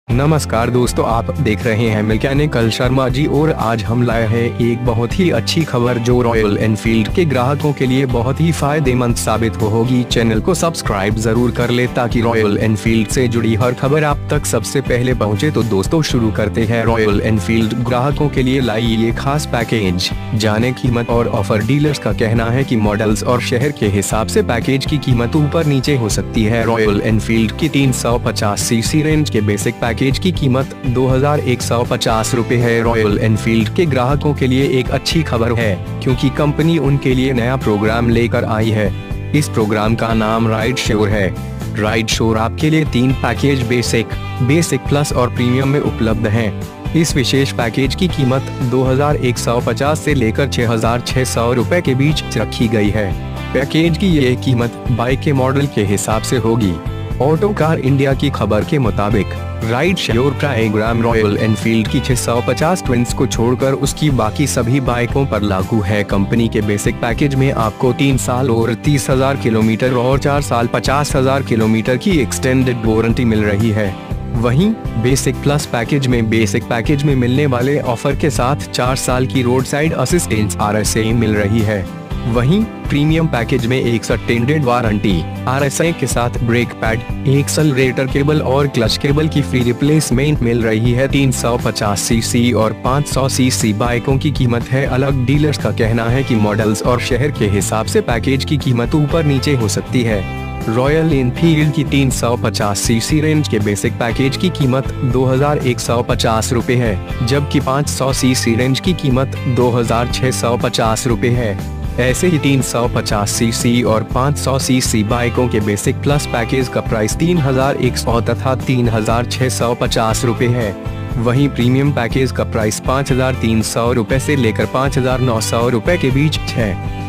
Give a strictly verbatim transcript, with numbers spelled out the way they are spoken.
नमस्कार दोस्तों, आप देख रहे हैं मैकेनिकल शर्मा जी और आज हम लाए हैं एक बहुत ही अच्छी खबर जो रॉयल एनफील्ड के ग्राहकों के लिए बहुत ही फायदेमंद साबित होगी। चैनल को सब्सक्राइब जरूर कर ले ताकि रॉयल एनफील्ड से जुड़ी हर खबर आप तक सबसे पहले पहुंचे। तो दोस्तों शुरू करते हैं। रॉयल एनफील्ड ग्राहकों के लिए लाई ये खास पैकेज। जाने कीमत और ऑफर। डीलर्स का कहना है कि मॉडल्स और शहर के हिसाब से पैकेज की कीमत ऊपर नीचे हो सकती है। रॉयल एनफील्ड की तीन सौ पचास सीसी रेंज के बेसिक पैकेज की कीमत दो हजार एक सौ पचास रूपए है। रॉयल एनफील्ड के ग्राहकों के लिए एक अच्छी खबर है क्योंकि कंपनी उनके लिए नया प्रोग्राम लेकर आई है। इस प्रोग्राम का नाम राइड श्योर है। राइड श्योर आपके लिए तीन पैकेज बेसिक, बेसिक प्लस और प्रीमियम में उपलब्ध हैं। इस विशेष पैकेज की कीमत दो हजार एक सौ पचास से लेकर छह हजार छह सौ रूपए के बीच रखी गई है। पैकेज की ये कीमत बाइक के मॉडल के हिसाब से होगी। ऑटो कार इंडिया की खबर के मुताबिक ride sure program Royal Enfield की छह सौ पचास ट्विंस को छोड़कर उसकी बाकी सभी बाइकों पर लागू है। कंपनी के बेसिक पैकेज में आपको तीन साल और तीस हजार किलोमीटर और चार साल पचास हजार किलोमीटर की एक्सटेंडेड वारंटी मिल रही है। वहीं बेसिक प्लस पैकेज में बेसिक पैकेज में मिलने वाले ऑफर के साथ चार साल की road side assistance R S A मिल रही है। वहीं प्रीमियम पैकेज में एक extended warranty R S A के साथ ब्रेक पैड, एक्सेलरेटर केबल और क्लच केबल की फ्री रिप्लेसमेंट मिल रही है। तीन सौ पचास सीसी और पाँच सौ सीसी बाइकों की कीमत है अलग। डीलर्स का कहना है कि मॉडल्स और शहर के हिसाब से पैकेज की कीमत ऊपर नीचे हो सकती है। रॉयल एनफील्ड की तीन सौ पचास सीसी रेंज के बेसिक पैकेज की कीमत दो हजार एक सौ पचास रूपए है, जबकि पाँच सौ सीसी रेंज की कीमत दो हजार छह सौ पचास रूपए है। ऐसे ही तीन सौ पचास सीसी और पाँच सौ सीसी बाइकों के बेसिक प्लस पैकेज का प्राइस तीन हजार एक सौ तथा तीन हजार छह सौ पचास रूपए है। वहीं प्रीमियम पैकेज का प्राइस पाँच हजार तीन सौ रूपए से लेकर पाँच हजार नौ सौ रूपए के बीच है।